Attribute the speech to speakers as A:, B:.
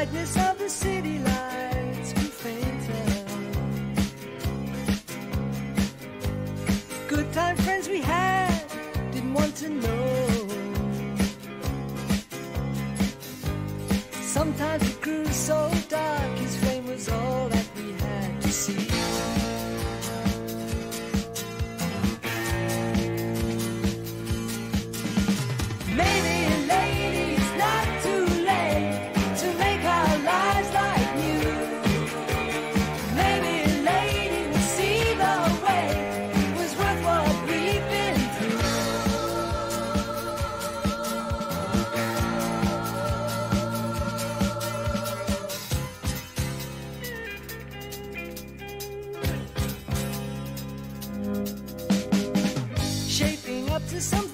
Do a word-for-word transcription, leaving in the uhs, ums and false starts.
A: brightness of the city lights grew fainter. Good time friends we had didn't want to know. Sometimes it grew so dark, his flame was all that we had to see. Maybe, lady, it's not too late to make our lives like new. Maybe, lady, we'll see the way it was worth what we've been through. Shaping up to something